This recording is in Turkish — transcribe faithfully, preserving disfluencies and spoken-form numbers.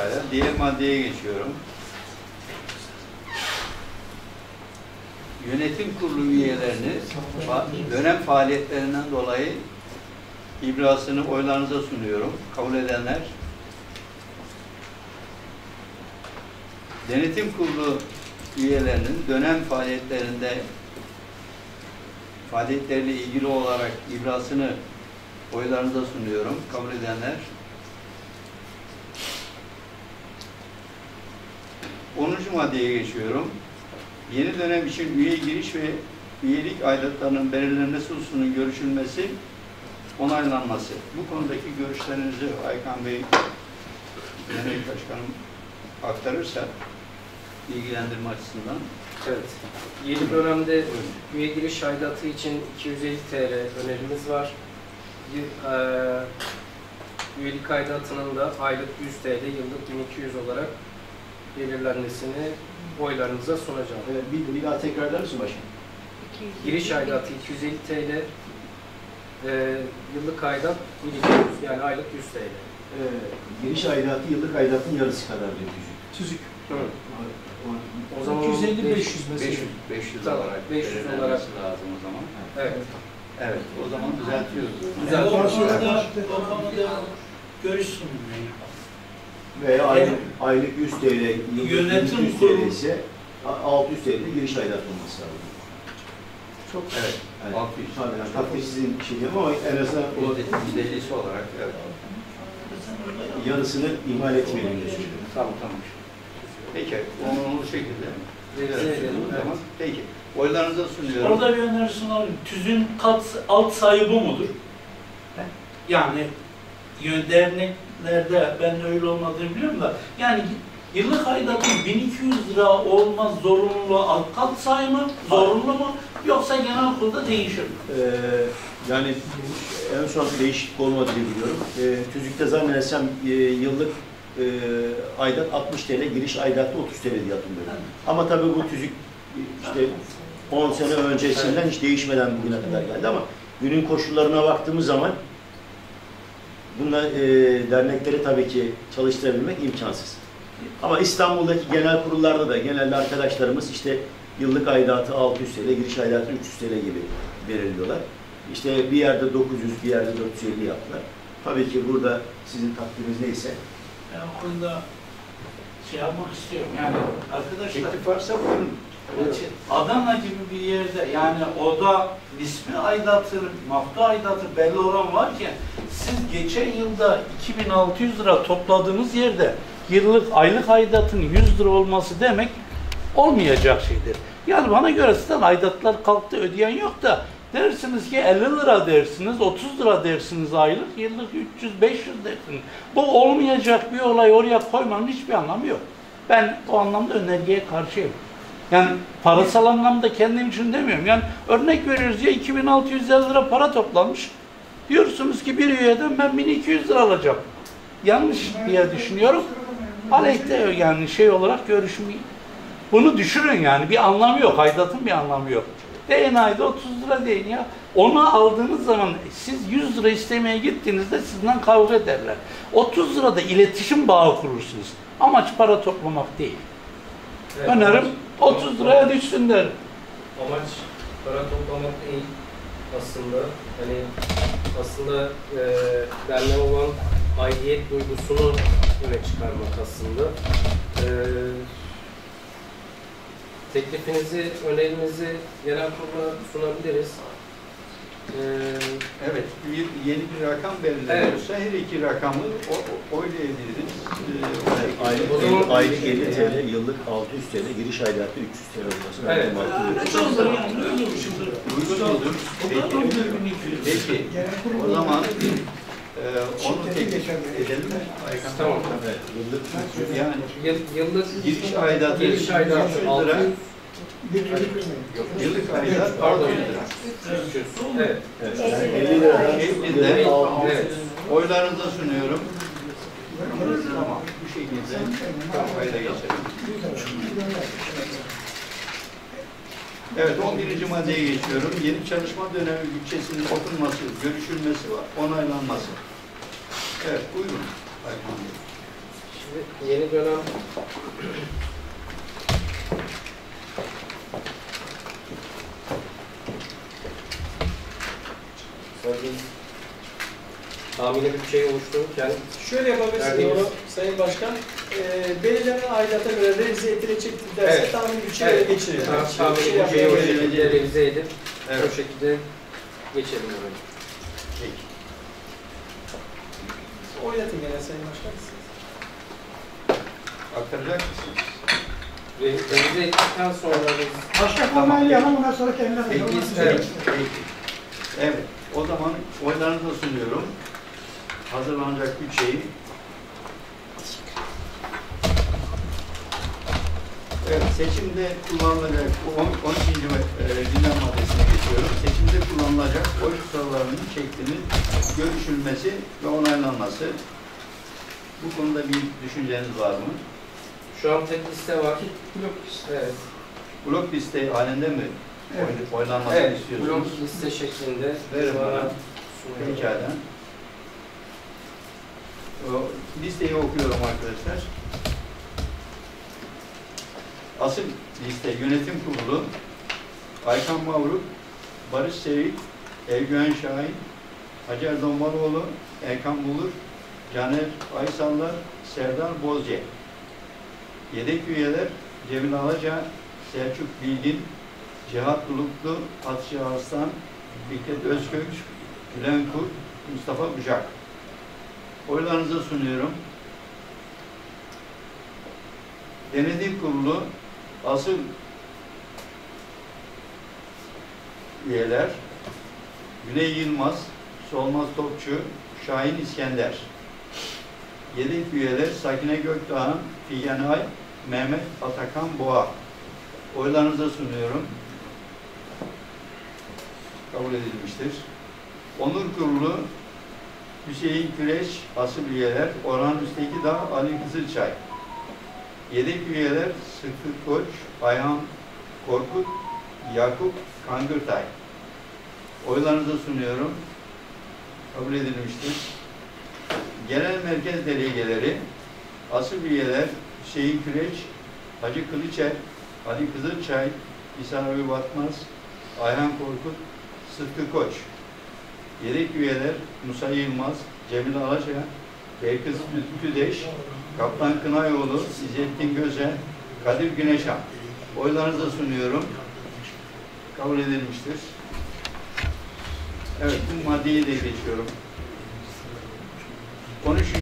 Pekala. Diğer maddeye geçiyorum. Yönetim kurulu üyelerini dönem faaliyetlerinden dolayı ibrasını oylarınıza sunuyorum. Kabul edenler. Denetim kurulu üyelerinin dönem faaliyetlerinde faaliyetleriyle ilgili olarak ibrasını oylarınıza sunuyorum. Kabul edenler. onuncu maddeye geçiyorum. Yeni dönem için üye giriş ve üyelik aidatlarının belirlenmesi hususunun görüşülmesi, onaylanması. Bu konudaki görüşlerinizi Aykan Bey, Genel Başkanım aktarırsa ilgilendirme açısından. Evet. Yeni dönemde üye giriş aidatı için iki yüz elli TL önerimiz var. Üyelik aidatının da aylık yüz TL, yıllık bin iki yüz olarak belirlenmesini oylarınıza sunacağım. Evet, bir, bir daha tekrarlar mısın başkanım? Giriş aidatı iki yüz elli TL, e, yıllık aidat bin iki yüz, yani aylık yüz TL. Ee, giriş aidatı yıllık aidatın yarısı kadar diyor tüzük. Tüzük. Evet. O, O zaman iki yüz elli beş yüz mesela. beş yüz, beş yüz Tamam, olarak beş yüz belirlenmesi olarak lazım o zaman. Evet. Evet, o zaman düzeltiyoruz. Güzel. O konuda, o konuda görüş sunulmuyor. Veya aylık, aylık yüz TL, yıllık Yönetim yüz TL ise altı yüz TL giriş aidatı olması lazım. Çok evet. Yani, altı yüz. tabii yani takdir sizin şey değil ama en azından o yüzde ellisi olarak evet. yarısını ihmal etmeyelim diye söylüyorum. Tamam tamam. Peki, onu şekilde. Revize edelim. Tamam. Peki. Oylarınıza sunuyorum. Orada bir öneri sunalım. Tüzün kat, alt sayı bu mudur? Yani derneklerde ben öyle olmadığını biliyorum da yani yıllık aidatın bin iki yüz lira olmaz zorunlu alt kat sayı mı? Zorunlu mu? Yoksa genel kurulda değişir mi? Ee, yani en son değişiklik olmadı diye biliyorum. Ee, tüzükte zannedersem e, yıllık e, aidat altmış TL, giriş aidatı otuz TL diye hatırlıyorum. Ama tabii bu tüzük işte on sene öncesinden hiç değişmeden bugüne kadar geldi ama günün koşullarına baktığımız zaman bunlar e, dernekleri tabii ki çalıştırabilmek imkansız. Ama İstanbul'daki genel kurullarda da genelde arkadaşlarımız işte yıllık aidatı altı yüz TL, giriş aidatı üç yüz TL gibi belirliyorlar. İşte bir yerde dokuz yüz, bir yerde dört yüz elli yaptılar. Tabii ki burada sizin takdiriniz neyse. Ben o konuda şey yapmak istiyorum. Yani arkadaşlar Teklif varsa buyurun. Adana gibi bir yerde yani oda ismi aidatı, maftu aidatı belli olan varken siz geçen yılda iki bin altı yüz lira topladığınız yerde yıllık aylık aidatın yüz lira olması demek olmayacak şeydir. Yani bana göre sizden aidatlar kalktı ödeyen yok da dersiniz ki elli lira dersiniz, otuz lira dersiniz aylık, yıllık üç yüz beş yüz dersiniz. Bu olmayacak bir olay oraya koymanın hiçbir anlamı yok. Ben o anlamda önergeye karşıyım. Yani parasal anlamda kendim için demiyorum. Yani örnek veriyoruz ya iki bin altı yüz elli lira para toplanmış. Diyorsunuz ki bir üyeden ben bin iki yüz lira alacağım. Yanlış diye düşünüyorum. Aleyhte yani şey olarak görüşüm. Bunu düşürün yani bir anlamı yok. Aidatın bir anlamı yok. Deyin ayda otuz lira deyin ya. Onu aldığınız zaman siz yüz lira istemeye gittiğinizde sizden kavga ederler. otuz lirada iletişim bağı kurursunuz. Amaç para toplamak değil. Evet, Önerim amaç, otuz liraya düşsün derim. Amaç para toplamak değil aslında. Hani aslında e, derneğe olan aidiyet duygusunu öne çıkarmak aslında. E, teklifinizi, önerinizi genel kurula sunabiliriz. E, Evet, bir, yeni bir rakam belirleniyorsa evet. Her iki rakamı o, o, oylayabiliriz. Ee, aylık, o zaman, aylık elli TL, yıllık altı yüz TL, giriş aidatı üç yüz TL olması. Evet. Ne olur yani öyle bir şey olur. Uygun olur. Peki, peki. O zaman e, onu teklif edelim mi? Aykan? Tamam. Evet, yıllık yani yıllık giriş aidatı giriş aidatı altı yüz yıllık aidat pardon. altı yüz lira. Evet. evet. Yani elli liradan şeklinde Evet. oylarınıza sunuyorum. Tamam. Bu şekilde kayda geçelim. Evet, on birinci maddeye geçiyorum. Yeni çalışma dönemi bütçesinin okunması, görüşülmesi var, onaylanması. Evet, buyurun. Şimdi yeni dönem tahmini bütçeyi oluştururken Şöyle yapabilirsiniz Verdiğimiz- onu Sayın Başkan. E, belirlenen aidiyata göre revize edilecektir derse Evet. tahmin bütçeye Evet. geçirir. ta- Şey tahmini bütçeyi o yapmayalım. şekilde revize edip Evet. o şekilde geçelim oraya. Peki. Oynatın gene Sayın Başkan. Aktaracak mısınız? Re- Revize ettikten sonra biz Başka konuyu yapalım, ondan sonra kendine Peki, bakalım. evet, peki. Evet, o zaman oylarınıza sunuyorum. Hazırlanacak bütçeyi. Evet, seçimde kullanılacak, bu on- on ikinci e, gündem maddesine geçiyorum. Seçimde kullanılacak oy sıralarının şeklinin görüşülmesi ve onaylanması. Bu konuda bir düşünceniz var mı? şu an tek liste var. Blok Evet. Blok liste halinde mi Evet. oy- oylanmasını Evet, istiyorsunuz? blok liste şeklinde Verin bana. sunuyorum. Pekala. O listeyi okuyorum arkadaşlar. Asıl liste yönetim kurulu Aykan Mavruk, Barış Sevik, Evgüven Şahin, Hacer Dombaloğlu, Erkan Bulur, Caner Aysallar, Serdar Bozce. Yedek üyeler Cemil Alaca, Selçuk Bilgin, Cihat Bulutlu, Hatice Arslan, Fikret Özkök, Gülen Kurt, Mustafa Bucak. Oylarınıza sunuyorum. Denetim Kurulu asıl üyeler Güney Yılmaz, Solmaz Topçu, Şahin İskender. Yedek üyeler Sakine Gökdağ, Figen Ay, Mehmet Atakan Boğa. Oylarınıza sunuyorum. Kabul edilmiştir. Onur Kurulu Hüseyin Küreş, asıl üyeler Orhan Üstekidağ, Ali Kızılçay. Yedek üyeler Sıtkı Koç, Ayhan Korkut, Yakup Kangırtay. Oylarınıza sunuyorum. Kabul edilmiştir. Genel merkez delegeleri, asıl üyeler Hüseyin Küreç, Hacı Kılıçer, Ali Kızılçay, İhsan Abi Batmaz, Ayhan Korkut, Sıtkı Koç. Yedek üyeler Musa Yılmaz, Cemil Alaca, Beykız Tüdeş, Kaptan Kınayoğlu, İzzettin Göze, Kadir Güneşan. Oylarınıza sunuyorum. Kabul edilmiştir. Evet, bu maddeyi de geçiyorum. Konuş